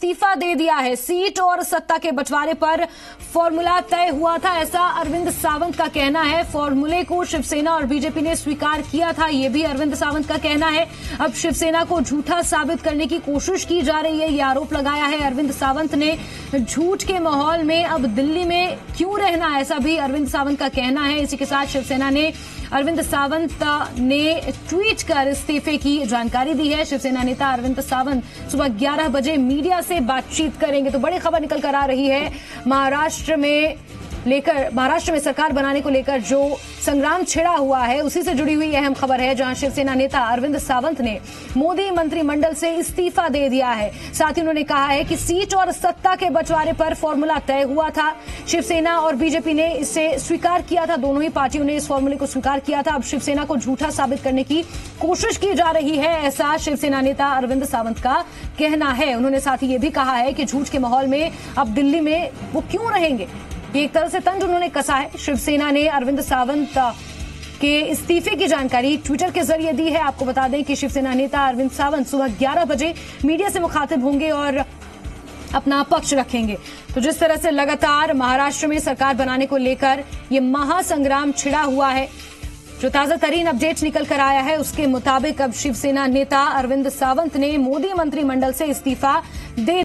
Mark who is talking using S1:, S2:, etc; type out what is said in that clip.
S1: इस्तीफा दे दिया है। सीट और सत्ता के बंटवारे पर फॉर्मूला तय हुआ था, ऐसा अरविंद सावंत का कहना है। फॉर्मूले को शिवसेना और बीजेपी ने स्वीकार किया था, ये भी अरविंद सावंत का कहना है। अब शिवसेना को झूठा साबित करने की कोशिश की जा रही है, ये आरोप लगाया है अरविंद सावंत ने। झूठ के माहौल में अब दिल्ली में क्यों रहना, ऐसा भी अरविंद सावंत का कहना है। इसी के साथ शिवसेना ने अरविंद सावंत ने ट्वीट कर इस्तीफे की जानकारी दी है। शिवसेना नेता अरविंद सावंत सुबह 11 बजे मीडिया से बातचीत करेंगे। तो बड़ी खबर निकल कर आ रही है महाराष्ट्र में सरकार बनाने को लेकर जो संग्राम छिड़ा हुआ है, उसी से जुड़ी हुई अहम खबर है, जहां शिवसेना नेता अरविंद सावंत ने मोदी मंत्रिमंडल से इस्तीफा दे दिया है। साथ ही उन्होंने कहा है कि सीट और सत्ता के बंटवारे पर फॉर्मूला तय हुआ था। शिवसेना और बीजेपी ने इसे स्वीकार किया था, दोनों ही पार्टियों ने इस फॉर्मूले को स्वीकार किया था। अब शिवसेना को झूठा साबित करने की कोशिश की जा रही है, ऐसा शिवसेना नेता अरविंद सावंत का कहना है। उन्होंने साथ ही ये भी कहा है कि झूठ के माहौल में अब दिल्ली में वो क्यों रहेंगे, एक तरह से तंज उन्होंने कसा है। शिवसेना ने अरविंद सावंत के इस्तीफे की जानकारी ट्विटर के जरिए दी है। आपको बता दें कि शिवसेना नेता अरविंद सावंत सुबह 11 बजे मीडिया से मुखातिब होंगे और अपना पक्ष रखेंगे। तो जिस तरह से लगातार महाराष्ट्र में सरकार बनाने को लेकर ये महासंग्राम छिड़ा हुआ है, जो ताजा तरीन अपडेट निकल कर आया है उसके मुताबिक अब शिवसेना नेता अरविंद सावंत ने मोदी मंत्रिमंडल से इस्तीफा दे